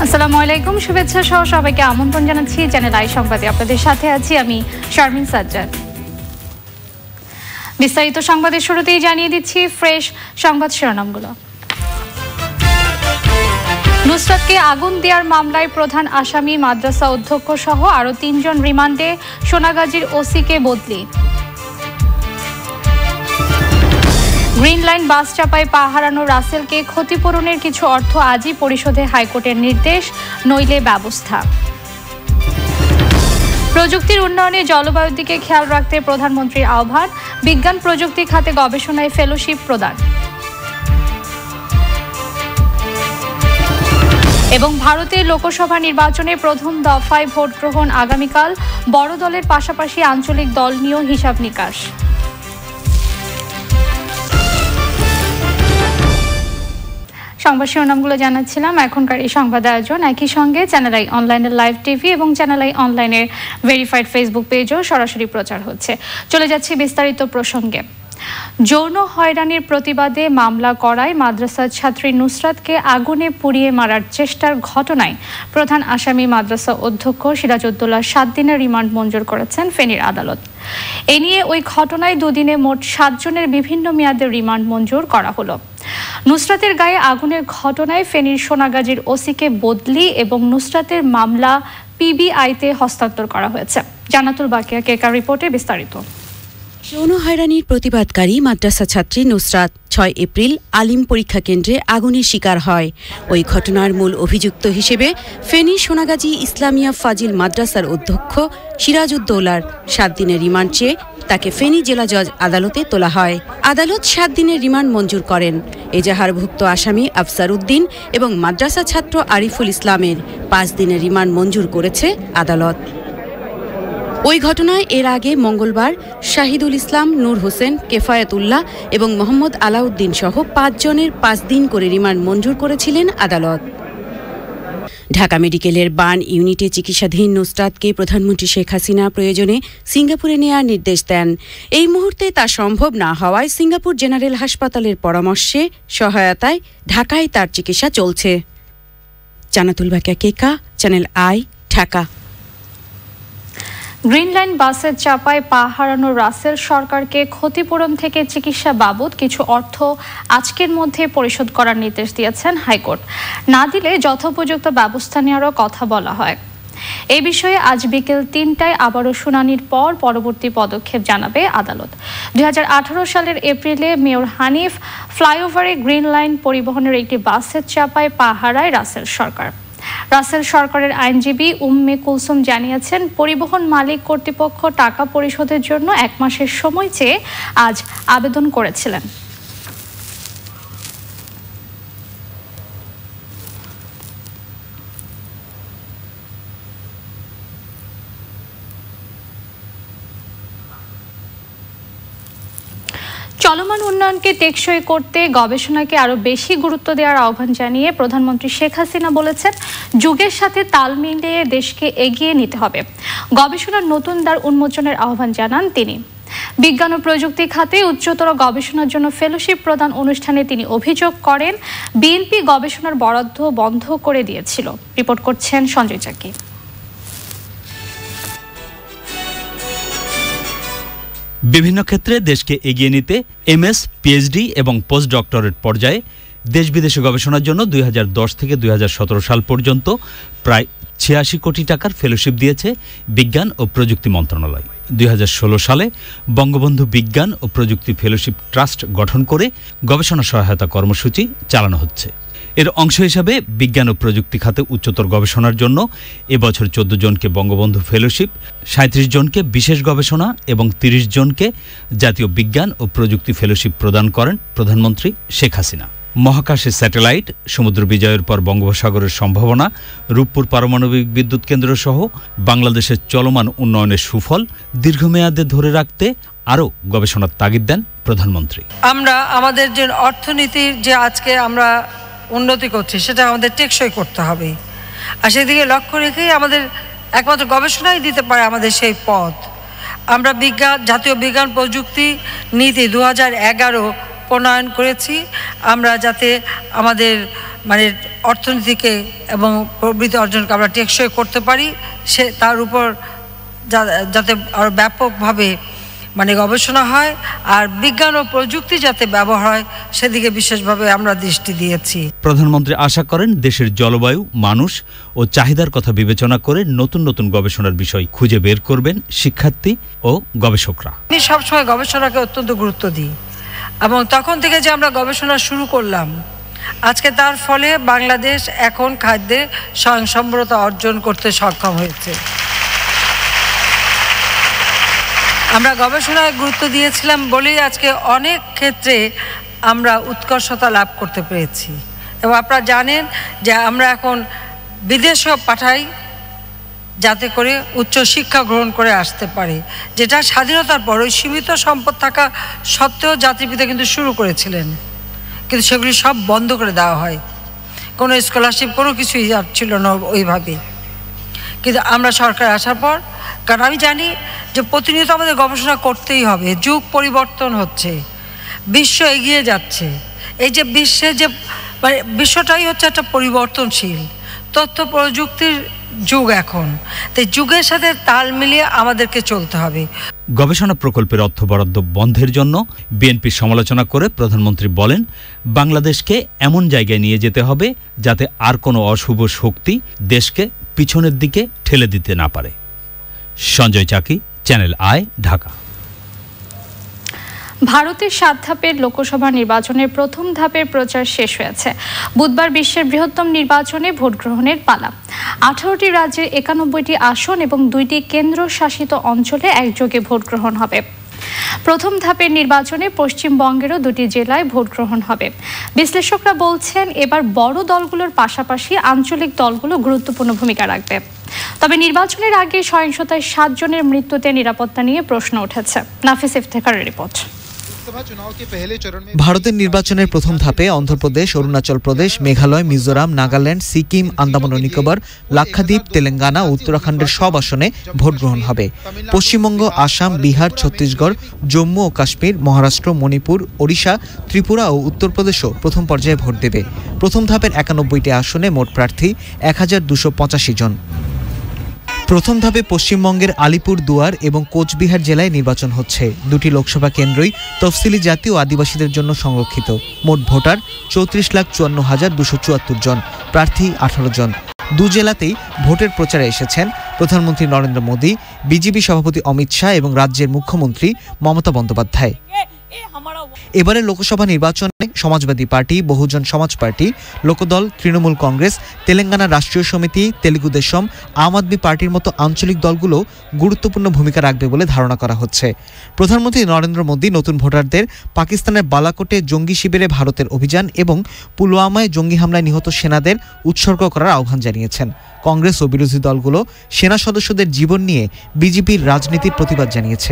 আসসালামু আলাইকুম, শুভেচ্ছা সহ সবাইকে আমন্ত্রণ জানাচ্ছি চ্যানেল আই সংবাদে। আপনাদের সাথে আছি আমি শারমিন সাজ্জাদ। বিস্তারিত সংবাদের শুরুতেই জানিয়ে দিচ্ছি ফ্রেশ সংবাদ শিরোনামগুলো। নুসরাতকে আগুন দেওয়ার মামলায় প্রধান আসামি মাদ্রাসা অধ্যক্ষ সহ আরো ৩ জন রিমান্ডে, সোনাগাজীর ওসিকে বদলি। গ্রিন লাইন বাস চাপায় পা হারানো রাসেলকে ক্ষতিপূরণের কিছু অর্থ আজই পরিশোধে হাইকোর্টের নির্দেশ, নইলে ব্যবস্থা। প্রযুক্তির উন্নয়নে জলবায়ুর দিকে খেয়াল রাখতে প্রধানমন্ত্রীর আহ্বান, বিজ্ঞান প্রযুক্তি খাতে গবেষণায় ফেলোশিপ প্রদান। এবং ভারতের লোকসভা নির্বাচনে প্রথম দফায় ভোট গ্রহণ আগামীকাল, বড় দলের পাশাপাশি আঞ্চলিক দল নিয়েও হিসাব নিকাশ। সংবাদ শিরোনামগুলো জানাচ্ছিলাম। এখনকার এই সংবাদ আয়োজন একই সঙ্গে চ্যানেল আই অনলাইনের লাইভ টিভি এবং চ্যানেল আই অনলাইনের ভেরিফাইড ফেসবুক পেজও সরাসরি প্রচার হচ্ছে। চলে যাচ্ছি বিস্তারিত প্রসঙ্গে। যৌন হয়রানির প্রতিবাদে মামলা করায় মাদ্রাসার ছাত্রী নুসরাতকে আগুনে পুড়িয়ে মারার চেষ্টার ঘটনায় প্রধান আসামি মাদ্রাসা অধ্যক্ষ সিরাজউদ্দৌলার 7 দিনের রিমান্ড মঞ্জুর করেছেন ফেনীর আদালত। এ নিয়ে ওই ঘটনায় 2 দিনে মোট 7 জনের বিভিন্ন মেয়াদের রিমান্ড মঞ্জুর করা হলো। নুসরাতের গায়ে আগুনের ঘটনায় ফেনীর সোনাগাজীর ওসিকে বদলি এবং নুসরাতের মামলা পিবিআইতে হস্তান্তর করা হয়েছে। জান্নাতুল বাকিয়া কেকার রিপোর্টে বিস্তারিত। যৌন হয়রানির প্রতিবাদকারী মাদ্রাসা ছাত্রী নুসরাত 6 এপ্রিল আলিম পরীক্ষা কেন্দ্রে আগুনের শিকার হয়। ওই ঘটনার মূল অভিযুক্ত হিসেবে ফেনী সোনাগাজী ইসলামিয়া ফাজিল মাদ্রাসার অধ্যক্ষ সিরাজউদ্দৌলার 7 দিনের রিমান্ড চেয়ে তাকে ফেনী জেলা জজ আদালতে তোলা হয়। আদালত 7 দিনের রিমান্ড মঞ্জুর করেন। এজাহারভুক্ত আসামি আফসার উদ্দিন এবং মাদ্রাসা ছাত্র আরিফুল ইসলামের 5 দিনের রিমান্ড মঞ্জুর করেছে আদালত। ওই ঘটনায় এর আগে মঙ্গলবার শাহিদুল ইসলাম, নূর হোসেন, কেফায়েতুল্লাহ এবং মোহাম্মদ আলাউদ্দিন সহ 5 জনের 5 দিন করে রিমান্ড মঞ্জুর করেছিলেন আদালত। ঢাকা মেডিকেলের বার্ন ইউনিটে চিকিৎসাধীন নুসরাতকে প্রধানমন্ত্রী শেখ হাসিনা প্রয়োজনে সিঙ্গাপুরে নেওয়ার নির্দেশ দেন। এই মুহূর্তে তা সম্ভব না হওয়ায় সিঙ্গাপুর জেনারেল হাসপাতালের পরামর্শে সহায়তায় ঢাকায় তার চিকিৎসা চলছে। Jannatul Bakia Keka, Channel I, Dhaka. Green Line বাসের চাপায় পা হারানো রাসেল সরকারকে ক্ষতিপূরণ থেকে চিকিৎসা বাবদ কিছু অর্থ আজকের মধ্যে পরিশোধ করার নির্দেশ দিয়েছেন হাইকোর্ট। না দিলে যথোপযুক্ত ব্যবস্থা নেওয়ারও কথা বলা হয়। এই বিষয়ে আজ বিকেল 3টায় আবারও শুনানির পর পরবর্তী পদক্ষেপ জানাবে আদালত। 2018 সালের এপ্রিলে মেয়র হানিফ ফ্লাইওভারে গ্রিন লাইন পরিবহনের একটি বাসের চাপায় পা হারায় রাসেল সরকার। রাসেল সরকারের আইনজীবী উম্মে কুলসুম জানিয়েছেন, পরিবহন মালিক কর্তৃপক্ষ টাকা পরিশোধের জন্য 1 মাসের সময় চেয়ে আজ আবেদন করেছিলেন। চলমান উন্নয়নকে টেকসই করতে গবেষণাকে আরো বেশি গুরুত্ব দেওয়ার আহ্বান জানিয়ে প্রধানমন্ত্রী শেখ হাসিনা বলেছেন, যুগের সাথে তাল মিলিয়ে দেশকে এগিয়ে নিতে হবে। গবেষণার নতুন দ্বার উন্মোচনের আহ্বান জানান তিনি। বিজ্ঞান ও প্রযুক্তি খাতে উচ্চতর গবেষণার জন্য ফেলোশিপ প্রদান অনুষ্ঠানে তিনি অভিযোগ করেন, বিএনপি গবেষণার বরাদ্দ বন্ধ করে দিয়েছিল। রিপোর্ট করছেন সঞ্জয় চাকি। বিভিন্ন ক্ষেত্রে দেশকে এগিয়ে নিতে এমএস, পিএইচডি এবং পোস্ট ডক্টরেট পর্যায়ে দেশ বিদেশে গবেষণার জন্য 2010 থেকে 2017 সাল পর্যন্ত প্রায় 86 কোটি টাকার ফেলোশিপ দিয়েছে বিজ্ঞান ও প্রযুক্তি মন্ত্রণালয়। 2016 সালে বঙ্গবন্ধু বিজ্ঞান ও প্রযুক্তি ফেলোশিপ ট্রাস্ট গঠন করে গবেষণা সহায়তা কর্মসূচি চালানো হচ্ছে। এর অংশ হিসাবে বিজ্ঞান ও প্রযুক্তি খাতে উচ্চতর গবেষণার জন্য এবছর 14 জনকে বঙ্গবন্ধু ফেলোশিপ, 37 জনকে বিশেষ গবেষণা এবং 30 জনকে জাতীয় বিজ্ঞান ও প্রযুক্তি ফেলোশিপ প্রদান করেন প্রধানমন্ত্রী শেখ হাসিনা। মহাকাশে স্যাটেলাইট, সমুদ্র বিজয়ের পর বঙ্গোপসাগরের সম্ভাবনা, রূপপুর পারমাণবিক বিদ্যুৎ কেন্দ্র সহ বাংলাদেশের চলমান উন্নয়নের সুফল দীর্ঘমেয়াদে ধরে রাখতে আরও গবেষণার তাগিদ দেন প্রধানমন্ত্রী। আমরা আমাদের যে অর্থনীতির যে আজকে আমরা উন্নতি করছি সেটা আমাদের টেকসই করতে হবে, আর সেদিকে লক্ষ্য রেখেই আমাদের একমাত্র গবেষণাই দিতে পারে আমাদের সেই পথ। আমরা জাতীয় বিজ্ঞান প্রযুক্তি নীতি 2011 প্রণয়ন করেছি, আমরা যাতে আমাদের অর্থনীতিকে এবং প্রবৃদ্ধি অর্জনকে আমরা টেকসই করতে পারি, সে তার উপর যাতে আরও ব্যাপকভাবে গবেষণা হয় আর বিজ্ঞান ও প্রযুক্তি যাতে ব্যবহার হয় সেদিকে বিশেষভাবে আমরা দৃষ্টি দিয়েছি। প্রধানমন্ত্রী আশা করেন দেশের জলবায়ু, মানুষ ও চাহিদার কথা বিবেচনা করে নতুন নতুন গবেষণার বিষয় খুঁজে বের করবেন শিক্ষার্থী ও গবেষকরা। আমি সবসময় গবেষণাকে অত্যন্ত গুরুত্ব দিই এবং তখন থেকে যে আমরা গবেষণা শুরু করলাম, আজকে তার ফলে বাংলাদেশ এখন খাদ্যে স্বয়ংসম্বরতা অর্জন করতে সক্ষম হয়েছে। আমরা গবেষণায় গুরুত্ব দিয়েছিলাম বলেই আজকে অনেক ক্ষেত্রে আমরা উৎকর্ষতা লাভ করতে পেরেছি এবং আপনারা জানেন যে আমরা এখন বিদেশেও পাঠাই যাতে করে উচ্চ শিক্ষা গ্রহণ করে আসতে পারে, যেটা স্বাধীনতার পর ওই সীমিত সম্পদ থাকা সত্ত্বেও জাতিপিতা কিন্তু শুরু করেছিলেন, কিন্তু সেগুলি সব বন্ধ করে দেওয়া হয়। কোনো স্কলারশিপ কোনো কিছুই ছিল না ওইভাবে। কিন্তু আমরা সরকার আসার পর, কারণ আমি জানি যে প্রতিনিয়ত আমাদের গবেষণা করতেই হবে, যুগ পরিবর্তন হচ্ছে, বিশ্ব এগিয়ে যাচ্ছে। এই যে বিশ্বে যে বিশ্বটাই হচ্ছে একটা পরিবর্তনশীল তথ্য প্রযুক্তির যুগ এখন, তাই যুগের সাথে তাল মিলিয়ে আমাদেরকে চলতে হবে। গবেষণা প্রকল্পের অর্থ বরাদ্দ বন্ধের জন্য বিএনপির সমালোচনা করে প্রধানমন্ত্রী বলেন, বাংলাদেশকে এমন জায়গায় নিয়ে যেতে হবে যাতে আর কোনো অশুভ শক্তি দেশকে পিছনের দিকে ঠেলে দিতে না পারে। সঞ্জয় চাকি, চ্যানেল আই, ঢাকা। ভারতের 7 ধাপের লোকসভা নির্বাচনের প্রথম ধাপের প্রচার শেষ হয়েছে। বুধবার বিশ্বের বৃহত্তম নির্বাচনে ভোট গ্রহণের পালা। 18টি রাজ্যের 91টি আসন এবং 2টি কেন্দ্রশাসিত অঞ্চলে একযোগে ভোট গ্রহণ হবে। প্রথম ধাপের নির্বাচনে পশ্চিমবঙ্গেরও 2টি জেলায় ভোট গ্রহণ হবে। বিশ্লেষকরা বলছেন, এবার বড় দলগুলোর পাশাপাশি আঞ্চলিক দলগুলো গুরুত্বপূর্ণ ভূমিকা রাখবে। তবে নির্বাচনের আগে সহিংসতায় 7 জনের মৃত্যুতে নিরাপত্তা নিয়ে প্রশ্ন উঠেছে। নাফিস ইফতেখারের রিপোর্ট। ভারতের নির্বাচনের প্রথম ধাপে অন্ধ্রপ্রদেশ, অরুণাচল প্রদেশ, মেঘালয়, মিজোরাম, নাগাল্যান্ড, সিকিম, আন্দামান ও নিকোবর, লাক্ষাদ্বীপ, তেলেঙ্গানা ও উত্তরাখণ্ডের সব আসনে ভোট গ্রহণ হবে। পশ্চিমবঙ্গ, আসাম, বিহার, ছত্তিশগড়, জম্মু ও কাশ্মীর, মহারাষ্ট্র, মণিপুর, ওড়িশা, ত্রিপুরা ও উত্তরপ্রদেশও প্রথম পর্যায়ে ভোট দেবে। প্রথম ধাপের 91টি আসনে মোট প্রার্থী 1285 জন। প্রথম ধাপে পশ্চিমবঙ্গের আলিপুর দুয়ার এবং কোচবিহার জেলায় নির্বাচন হচ্ছে। 2টি লোকসভা কেন্দ্রই তফসিলি জাতি ও আদিবাসীদের জন্য সংরক্ষিত। মোট ভোটার 34,54,274 জন, প্রার্থী 18 জন। 2 জেলাতেই ভোটের প্রচারে এসেছেন প্রধানমন্ত্রী নরেন্দ্র মোদী, বিজেপি সভাপতি অমিত শাহ এবং রাজ্যের মুখ্যমন্ত্রী মমতা বন্দ্যোপাধ্যায়। এবারে লোকসভা নির্বাচনে Samajwadi party, Bahujan Samaj party, Lokdal, Trinamool Congress, Telangana Rashtriya Samithi, Telugu Deschamps, আম আদমি পার্টির মতো আঞ্চলিক দলগুলো গুরুত্বপূর্ণ ভূমিকা রাখবে বলে ধারণা করা হচ্ছে। প্রধানমন্ত্রী নরেন্দ্র মোদী নতুন ভোটারদের পাকিস্তানের বালাকোটে জঙ্গি শিবিরে ভারতের অভিযান এবং পুলওয়ামায় জঙ্গি হামলায় নিহত সেনাদের উৎসর্গ করার আহ্বান জানিয়েছেন। কংগ্রেস ও বিরোধী দলগুলো সেনা সদস্যদের জীবন নিয়ে বিজেপির রাজনীতির প্রতিবাদ জানিয়েছে।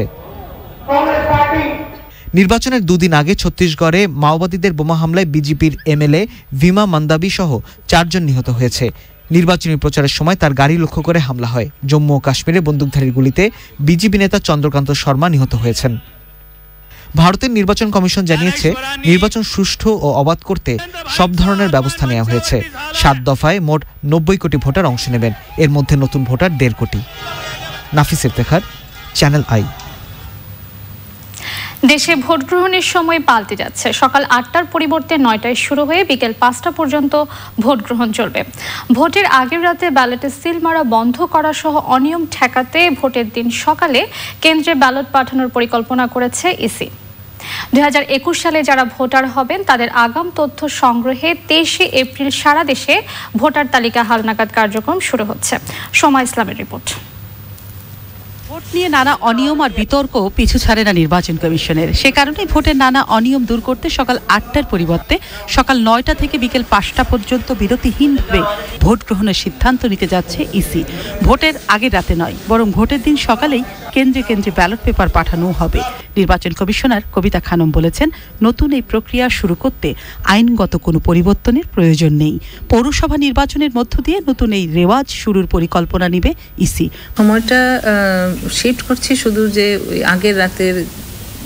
নির্বাচনের 2 দিন আগে ছত্তিশগড়ে মাওবাদীদের বোমা হামলায় বিজেপির এমএলএ ভীমা মান্দাবি সহ 4 জন নিহত হয়েছে। নির্বাচনী প্রচারের সময় তার গাড়ি লক্ষ্য করে হামলা হয়। জম্মু ও কাশ্মীরে বন্দুকধারীর গুলিতে বিজেপি নেতা চন্দ্রকান্ত শর্মা নিহত হয়েছেন। ভারতের নির্বাচন কমিশন জানিয়েছে, নির্বাচন সুষ্ঠু ও অবাধ করতে সব ধরনের ব্যবস্থা নেওয়া হয়েছে। 7 দফায় মোট 90 কোটি ভোটার অংশ নেবেন। এর মধ্যে নতুন ভোটার 1.5 কোটি। Nafis Iftekhar, Channel I. দেশে ভোট গ্রহণের সময় পাল্টে যাচ্ছে। সকাল 8টার পরিবর্তে 9টায় শুরু হয়ে বিকেল 5টা পর্যন্ত ভোট গ্রহণ চলবে। ভোটের আগের রাতে ব্যালটে সিল মারা বন্ধ করা সহ অনিয়ম ঠেকাতে ভোটের দিন সকালে কেন্দ্রে ব্যালট পাঠানোর পরিকল্পনা করেছে ইসি। 2021 সালে যারা ভোটার হবেন তাদের আগাম তথ্য সংগ্রহে 23 এপ্রিল সারা দেশে ভোটার তালিকা হালনাগাদ কার্যক্রম শুরু হচ্ছে। সোমা ইসলামের রিপোর্ট। ভোট নিয়ে নানা অনিয়ম আর বিতর্ক পিছু ছাড়ে না নির্বাচন কমিশনের। সে কারণে ভোটের নানা অনিয়ম দূর করতে সকাল 8টার পরিবর্তে সকাল 9টা থেকে বিকেল 5টা পর্যন্ত বিরতিহীনভাবে ভোট গ্রহণের সিদ্ধান্ত নিতে যাচ্ছে ইসি। ভোটের আগের রাতে নয়, বরং ভোটের দিন সকালেই কেন্দ্রে কেন্দ্রে ব্যালট পেপার পাঠানো হবে। নির্বাচন কমিশনার কবিতা খানম বলেছেন, নতুন এই প্রক্রিয়া শুরু করতে আইনগত কোনো পরিবর্তনের প্রয়োজন নেই। পৌরসভা নির্বাচনের মধ্য দিয়ে নতুন এই রেওয়াজ শুরুর পরিকল্পনা নেবে ইসি। সময়টা শিফট করছি শুধু যে আগের রাতের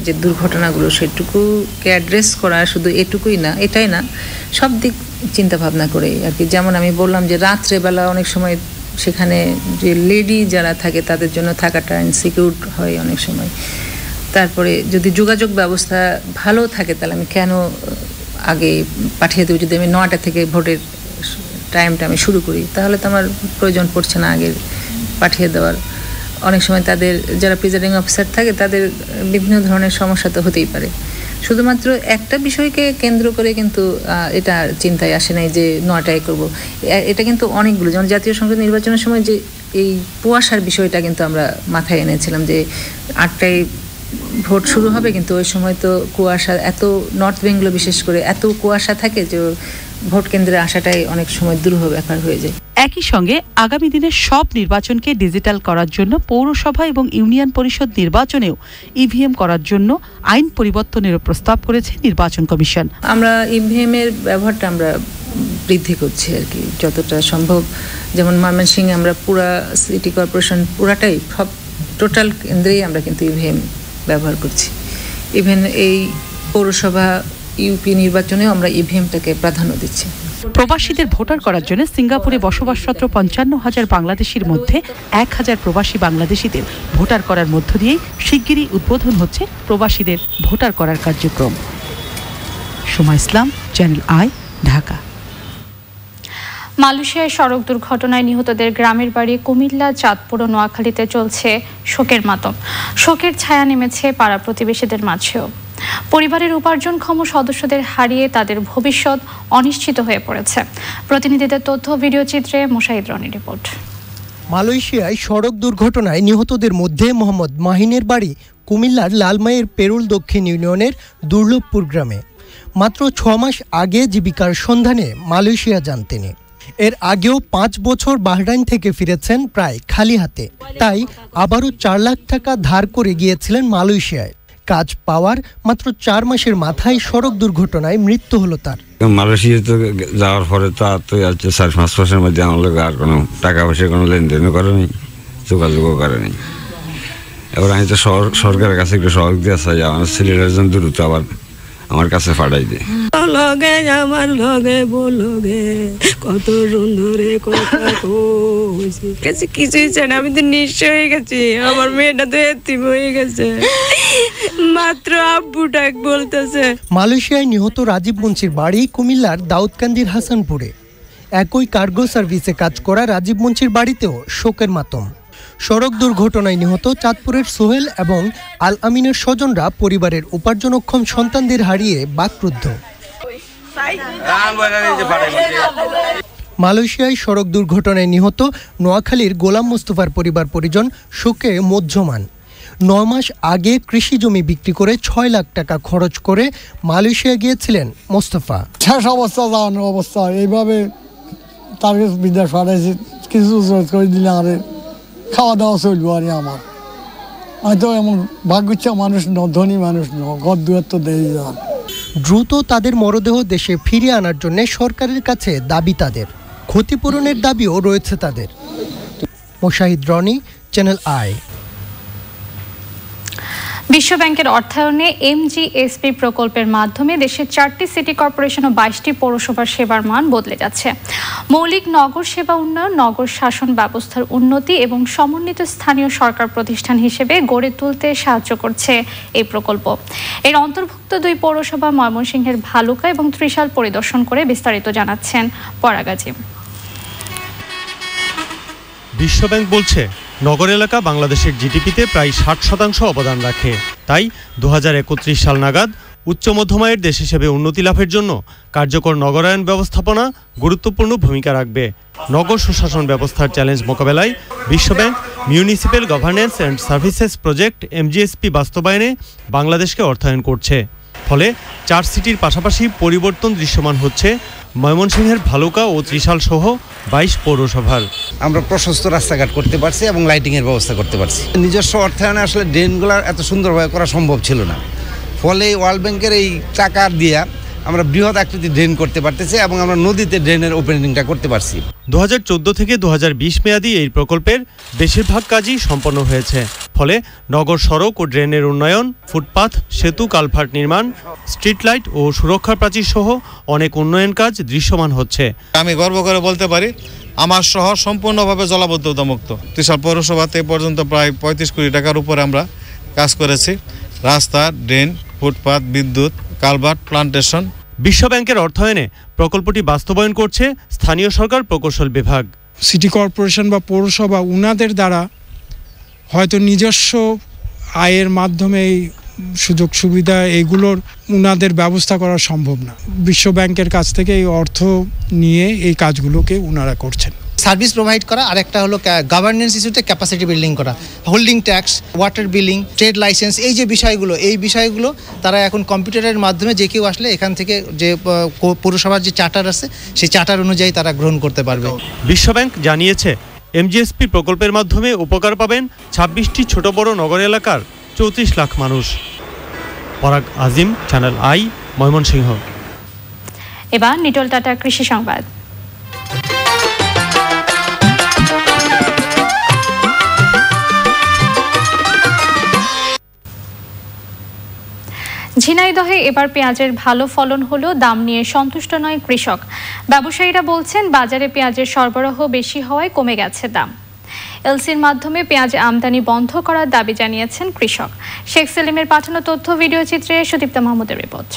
যে দুর্ঘটনাগুলো সেটুকুকে অ্যাড্রেস করা শুধু এটাই না, সব দিক চিন্তা ভাবনা করে আর কি। যেমন আমি বললাম যে রাত্রেবেলা অনেক সময় সেখানে যে লেডি যারা থাকে তাদের জন্য থাকাটা ইনসিকিউর হয় অনেক সময়। তারপরে যদি যোগাযোগ ব্যবস্থা ভালো থাকে তাহলে আমি কেন আগে পাঠিয়ে দেবো? যদি আমি 9টা থেকে ভোটের টাইমটা আমি শুরু করি তাহলে তো আমার প্রয়োজন পড়ছে না আগে পাঠিয়ে দেওয়ার। অনেক সময় তাদের যারা প্রিজাইডিং অফিসার থাকে তাদের বিভিন্ন ধরনের সমস্যা তো হতেই পারে। শুধুমাত্র একটা বিষয়কে কেন্দ্র করে কিন্তু এটা চিন্তায় আসে নাই যে 9টায় করব। এটা কিন্তু অনেকগুলো, যেমন জাতীয় সংসদ নির্বাচনের সময় যে এই কুয়াশার বিষয়টা কিন্তু আমরা মাথায় এনেছিলাম যে 8টায় ভোট শুরু হবে, কিন্তু ওই সময় তো কুয়াশা, এত নর্থ বেঙ্গলে বিশেষ করে এত কুয়াশা থাকে যে ভোট কেন্দ্রে আসাটাই অনেক সময় দুরূহ ব্যাপার হয়ে যায়। একই সঙ্গে আগামী দিনের সব নির্বাচনকে ডিজিটাল করার জন্য পৌরসভা এবং ইউনিয়ন পরিষদ নির্বাচনেও ইভিএম করার জন্য আইন পরিবর্তনেরও প্রস্তাব করেছে নির্বাচন কমিশন। আমরা ইভিএম এর ব্যবহারটা আমরা বৃদ্ধি করছি আর কি যতটা সম্ভব। যেমন ময়মনসিংহে আমরা পুরা সিটি কর্পোরেশন পুরাটাই সব টোটাল কেন্দ্রেই আমরা কিন্তু ইভিএম ব্যবহার করছি। ইভেন এই পৌরসভা ইউপি নির্বাচনেও আমরা ইভিএমটাকে প্রাধান্য দিচ্ছি। প্রবাসীদের ভোটার করার জন্য সিঙ্গাপুরে বসবাসরত 55,000 বাংলাদেশির মধ্যে 1,000 প্রবাসী বাংলাদেশিদের ভোটার করার মধ্য দিয়েই শিগগিরই উদ্বোধন হচ্ছে প্রবাসীদের ভোটার করার কার্যক্রম। Suma Islam, Channel I, Dhaka. মালয়েশিয়ায় সড়ক দুর্ঘটনায় নিহতদের গ্রামের বাড়ি কুমিল্লা, চাঁদপুর ও নোয়াখালীতে চলছে শোকের মাতম। শোকের ছায়া নেমেছে পাড়া প্রতিবেশীদের মাঝেও। পরিবারের উপার্জনক্ষম সদস্যদের হারিয়ে তাদের ভবিষ্যৎ অনিশ্চিত হয়ে পড়েছে। প্রতিনিধিদের তথ্য ভিডিও চিত্রে মুশাহিদ রনির রিপোর্ট। মালয়েশিয়ায় সড়ক দুর্ঘটনায় নিহতদের মধ্যে মোহাম্মদ মাহিনের বাড়ি কুমিল্লার লালমাইয়ের পেরুল দক্ষিণ ইউনিয়নের দুর্লভপুর গ্রামে। মাত্র 6 মাস আগে জীবিকার সন্ধানে মালয়েশিয়া যান তিনি। এর আগেও 5 বছর বাহরাইন থেকে ফিরেছেন প্রায় খালি হাতে। তাই আবারও 4 লাখ টাকা ধার করে গিয়েছিলেন মালয়েশিয়ায়। কাজ পাওয়ার মাত্র 4 মাসের মাথায় সড়ক দুর্ঘটনায় মৃত্যু হলো তার। মালয়েশিয়াতে যাওয়ার পরে তো 4-5 মাসের মধ্যে আমার লোক আর কোনো টাকা পয়সা কোনো লেনদেনও করেনি, যোগাযোগও করেনি। এবার আমি তো সরকারের কাছে একটু সহযোগ দিয়ে চাই, আমার ছেলেটার জন্য দ্রুত আবার আমার কাছে পাঠাই দে। লগে আমার লগে বলগে কত সুন্দরে কথা কইছি, কিছুই চাই না, আমি তো নিঃস্ব হয়ে গেছি। আমার মেয়েটা তো এতিম হয়ে গেছে, মাত্র আব্বু ডাক বলতেছে। মালয়েশিয়ায় নিহত রাজীব মুন্সির বাড়ি কুমিল্লার দাউদকান্দির হাসানপুরে। একই কার্গো সার্ভিসে কাজ করা রাজীব মুন্সির বাড়িতেও শোকের মাতম। সড়ক দুর্ঘটনায় নিহত চাঁদপুরের সোহেল এবং আল আমিনের স্বজনরা পরিবারের উপার্জনক্ষম সন্তানদের হারিয়ে বাকরুদ্ধ। মালয়েশিয়ায় সড়ক দুর্ঘটনায় নিহত নোয়াখালীর গোলাম মোস্তফার পরিবার পরিজন শোকে মধ্যমান। 9 মাস আগে কৃষি জমি বিক্রি করে 6 লাখ টাকা খরচ করে মালয়েশিয়া গিয়েছিলেন মোস্তফা। শেষ অবস্থা জানানোর অবস্থা এইভাবে তার বিদেশ পাঠাইছি, কিছু করে দিলে আরে খাওয়া দাওয়া চলবো। আর আমার হয়তো এমন ভাগ্যচ্ছা মানুষ ন, ধনী মানুষ ন, ঘর দুয়ার তো দেয় যান। দ্রুত তাদের মরদেহ দেশে ফিরিয়ে আনার জন্য সরকারের কাছে দাবি তাদের। ক্ষতিপূরণের দাবিও রয়েছে তাদের। Mushahid Roni, Channel I. বিশ্বব্যাংকের অর্থায়নে MGSP প্রকল্পের মাধ্যমে দেশের 4টি সিটি কর্পোরেশন ও 22টি পৌরসভার সেবার মান বদলে যাচ্ছে। মৌলিক নগর সেবা উন্নয়ন, নগর শাসন ব্যবস্থার উন্নতি এবং সমন্বিত স্থানীয় সরকার প্রতিষ্ঠান হিসেবে গড়ে তুলতে সাহায্য করছে এই প্রকল্প। এর অন্তর্ভুক্ত 2 পৌরসভা ময়মনসিংহের ভালুকা এবং ত্রিশাল পরিদর্শন করে বিস্তারিত জানাচ্ছেন পরাগ আজিম। বিশ্বব্যাংক বলছে নগর এলাকা বাংলাদেশের জিডিপিতে প্রায় 60% অবদান রাখে। তাই 2031 সাল নাগাদ উচ্চ মধ্যমায়ের দেশ হিসেবে উন্নতি লাভের জন্য কার্যকর নগরায়ন ব্যবস্থাপনা গুরুত্বপূর্ণ ভূমিকা রাখবে। নগর সুশাসন ব্যবস্থার চ্যালেঞ্জ মোকাবেলায় বিশ্বব্যাংক municipal governance and services project MGSP বাস্তবায়নে বাংলাদেশকে অর্থায়ন করছে। ফলে 4 সিটির পাশাপাশি পরিবর্তন দৃশ্যমান হচ্ছে ময়মনসিংহের ভালুকা ও ত্রিশাল সহ 22 পৌরসভার। আমরা প্রশস্ত রাস্তাঘাট করতে পারছি এবং লাইটিংয়ের ব্যবস্থা করতে পারছি। নিজস্ব অর্থায়নে আসলে ড্রেনগুলো এত সুন্দরভাবে করা সম্ভব ছিল না। ফলে ওয়ার্ল্ড ব্যাংকের এই টাকা দিয়া আমরা বৃহৎ আকৃতি ড্রেন করতে পারতেছি এবং আমরা নদীতে ড্রেনের ওপেনিংটা করতে পারছি। 2014 থেকে 2020 মেয়াদি এই প্রকল্পের বেশিরভাগ কাজই সম্পন্ন হয়েছে। ফলে নগর সড়ক ও ড্রেনের উন্নয়ন, ফুটপাথ, সেতু, কালভার্ট নির্মাণ, স্ট্রিট লাইট ও সুরক্ষা প্রাচীর সহ অনেক উন্নয়ন কাজ দৃশ্যমান হচ্ছে। আমি গর্ব করে বলতে পারি আমার শহর সম্পূর্ণভাবে জলাবদ্ধতা মুক্ত। ত্রিশাল পৌরসভাতে পর্যন্ত প্রায় 35 কোটি টাকার উপরে আমরা কাজ করেছি। রাস্তা, ড্রেন, ফুটপাথ, বিদ্যুৎ, কালভার্ট, প্লান্টেশন। বিশ্বব্যাংকের অর্থায়নে প্রকল্পটি বাস্তবায়ন করছে স্থানীয় সরকার প্রকৌশল বিভাগ। সিটি কর্পোরেশন বা পৌরসভা উনাদের দ্বারা হয়তো নিজস্ব আয়ের মাধ্যমে এই সুযোগ সুবিধা এগুলোর উনাদের ব্যবস্থা করা সম্ভব না। বিশ্বব্যাংকের কাছ থেকে এই অর্থ নিয়ে এই কাজগুলোকে উনারা করছেন। সার্ভিস প্রোভাইড করা, আর একটা হলো গভর্নেন্স ইস্যুতে ক্যাপাসিটি বিল্ডিং করা, holding tax, water billing, trade license, এই যে বিষয়গুলো তারা এখন কম্পিউটারের মাধ্যমে যে কেউ আসলে এখান থেকে যে পৌরসভার যে চার্টার আছে সেই চার্টার অনুযায়ী তারা গ্রহণ করতে পারবে। বিশ্বব্যাংক জানিয়েছে এমজিএসপি প্রকল্পের মাধ্যমে উপকার পাবেন 26টি ছোট বড় নগর এলাকার 34 লাখ মানুষ। পরাগ আজিম, চ্যানেল আই, ময়মনসিংহ। এবার নিটল টাটা কৃষি সংবাদ। ঝিনাইদহে এবার পেঁয়াজের ভালো ফলন হলেও দাম নিয়ে সন্তুষ্ট নয় কৃষক। ব্যবসায়ীরা বলছেন বাজারে পেঁয়াজের সরবরাহ বেশি হওয়ায় কমে গেছে দাম। এলসির মাধ্যমে পেঁয়াজ আমদানি বন্ধ করার দাবি জানিয়েছেন কৃষক। শেখ সেলিমের পাঠানো তথ্য ভিডিও চিত্রে সুদীপ্তা মাহমুদের রিপোর্ট।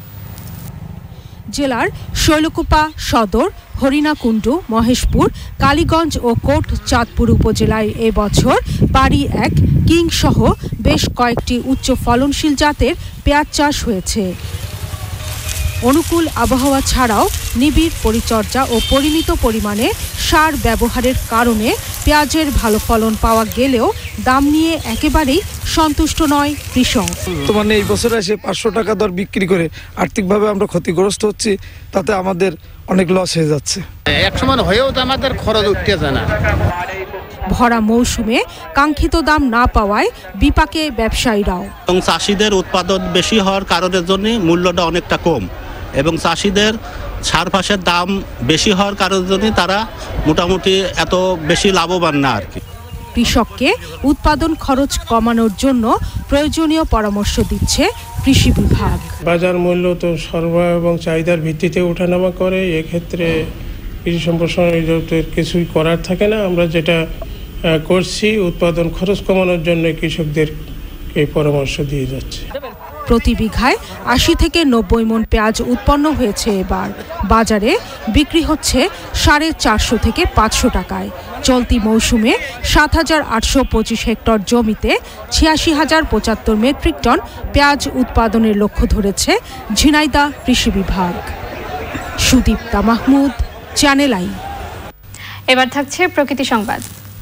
জেলার শৈলকুপা সদর, হরিণাকুণ্ডু, মহেশপুর, কালীগঞ্জ ও কোট চাঁদপুর উপজেলায় এবছর পারি 1, কিং সহ বেশ কয়েকটি উচ্চ ফলনশীল জাতের পেঁয়াজ চাষ হয়েছে। অনুকূল আবহাওয়া ছাড়াও নিবিড় পরিচর্যা ও পরিমিত পরিমাণে সার ব্যবহারের কারণে পেঁয়াজের ভালো ফলন পাওয়া গেলেও দাম নিয়ে একেবারেই সন্তুষ্ট নয় কৃষক। বর্তমানে এই বছরে এসে 500 টাকা দর বিক্রি করে আর্থিকভাবে আমরা ক্ষতিগ্রস্ত হচ্ছি, তাতে আমাদের অনেক লস হয়ে যাচ্ছে। একসময় হয়েও তো আমাদের খরচ উঠতেছে না। ভরা মৌসুমে কাঙ্ক্ষিত দাম না পাওয়ায় বিপাকে ব্যবসায়ীরাও। চাষিদের উৎপাদন বেশি হওয়ার কারণের জন্য মূল্যটা অনেকটা কম, এবং চাষিদের সার ফাঁসের দাম বেশি হওয়ার কারণের জন্য তারা মোটামুটি এত বেশি লাভবান না আর কি। কৃষককে উৎপাদন খরচ কমানোর জন্য প্রয়োজনীয় পরামর্শ দিচ্ছে কৃষি বিভাগ। বাজার মূল্য তো সরবরাহ এবং চাহিদার ভিত্তিতে ওঠানামা করে, এক্ষেত্রে কৃষি সম্প্রসারণ অধিদপ্তরের কিছুই করার থাকে না। আমরা যেটা করছি উৎপাদন খরচ কমানোর জন্য কৃষকদের এই পরামর্শ দিয়ে যাচ্ছে। প্রতি বিঘায় 80 থেকে 90 মণ পেঁয়াজ উৎপন্ন হয়েছে এবার। বাজারে বিক্রি হচ্ছে 450 থেকে 500 টাকায়। চলতি মৌসুমে 7,825 হেক্টর জমিতে 86,075 মেট্রিক টন পেঁয়াজ উৎপাদনের লক্ষ্য ধরেছে ঝিনাইদহ কৃষি বিভাগ। Sudipta Mahmud, Channel I. এবার থাকছে প্রকৃতি সংবাদ।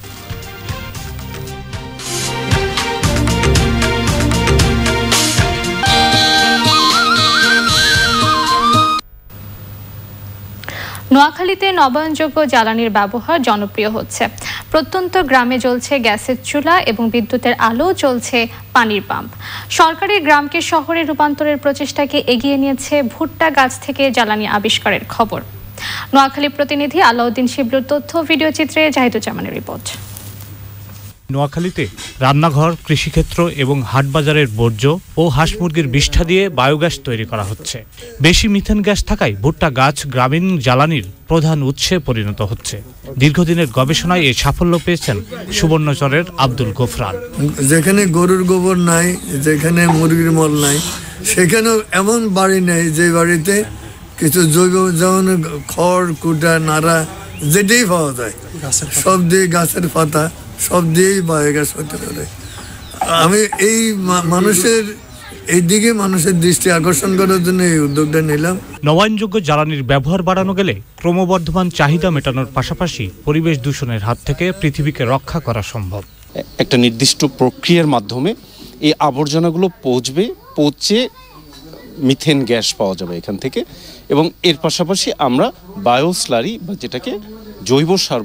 নোয়াখালীতে নবায়নযোগ্য জ্বালানির ব্যবহার জনপ্রিয় হচ্ছে। প্রত্যন্ত গ্রামে জ্বলছে গ্যাসের চুলা এবং বিদ্যুতের আলো, চলছে পানির পাম্প। সরকারি গ্রামকে শহরে রূপান্তরের প্রচেষ্টাকে এগিয়ে নিয়েছে ভুট্টা গাছ থেকে জ্বালানি আবিষ্কারের খবর। নোয়াখালী প্রতিনিধি আলাউদ্দিন শিবলুর তথ্য ভিডিও চিত্রে জাহিদুজ্জামানের রিপোর্ট। নোয়াখালীতে রান্নাঘর, কৃষিক্ষেত্র এবং হাটবাজারের বর্জ্য ও হাঁস মুরগির বিষ্ঠা দিয়ে বায়োগ্যাস তৈরি করা হচ্ছে। বেশি মিথেন গ্যাস থাকায় ভুট্টা গাছ গ্রামীণ জ্বালানির প্রধান উৎসে পরিণত হচ্ছে। দীর্ঘদিনের গবেষণায় এই সাফল্য পেয়েছেন সুবর্ণচরের আব্দুল গোফরান। যেখানে গরুর গোবর নাই, যেখানে মুরগির মল নাই, সেখানেও এমন বাড়ি নেই যে বাড়িতে কিছু জৈব, যেমন খড়, কুটা, নাড়া যেটাই পাওয়া যায় সব দিয়ে, গাছের পাতা সব দিয়েই বায়োগ্যাস হতে পারে। আমি এই মানুষের এই দিকে মানুষের দৃষ্টি আকর্ষণ করার জন্য এই উদ্যোগটা নিলাম। নবায়নযোগ্য জ্বালানির ব্যবহার বাড়ানো গেলে ক্রমবর্ধমান চাহিদা মেটানোর পাশাপাশি পরিবেশ দূষণের হাত থেকে পৃথিবীকে রক্ষা করা সম্ভব। একটা নির্দিষ্ট প্রক্রিয়ার মাধ্যমে এই আবর্জনাগুলো পৌঁছে মিথেন গ্যাস পাওয়া যাবে এখান থেকে, এবং এর পাশাপাশি আমরা বায়োস্লারি বা যেটাকে জৈব সার বলি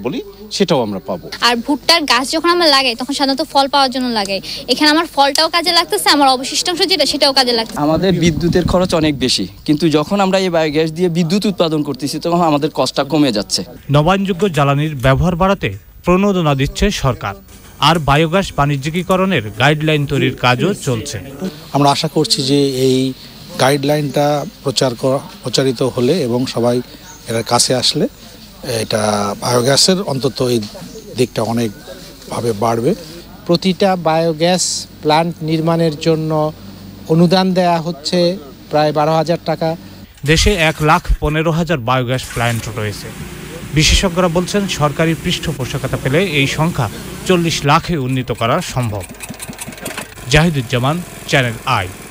সেটাও আমরা পাবো। আর ভুট্টার গাছ যখন আমরা লাগাই তখন সাধারণত ফল পাওয়ার জন্য লাগাই, এখানে আমার ফলটাও কাজে লাগতেছে, আমার অবশিষ্টাংশ যেটা সেটাও কাজে লাগতেছে। আমাদের বিদ্যুতের খরচ অনেক বেশি, কিন্তু যখন আমরা এই বায়োগ্যাস দিয়ে বিদ্যুৎ উৎপাদন করতেছি তখন আমাদের কষ্টটা কমে যাচ্ছে। নবায়নযোগ্য জ্বালানির ব্যবহার বাড়াতে প্রণোদনা দিচ্ছে সরকার, আর বায়োগ্যাস বাণিজ্যিকীকরণের গাইডলাইন তৈরির কাজও চলছে। আমরা আশা করছি যে এই গাইডলাইনটা প্রচারিত হলে এবং সবাই এর কাছে আসলে এটা বায়োগ্যাসের অন্তত এই দিকটা অনেকভাবে বাড়বে। প্রতিটা বায়োগ্যাস প্ল্যান্ট নির্মাণের জন্য অনুদান দেয়া হচ্ছে প্রায় 12,000 টাকা। দেশে 1,15,000 বায়োগ্যাস প্ল্যান্ট রয়েছে। বিশেষজ্ঞরা বলছেন সরকারি পৃষ্ঠপোষকতা পেলে এই সংখ্যা 40 লাখে উন্নীত করা সম্ভব। Zahiduzzaman, Channel I.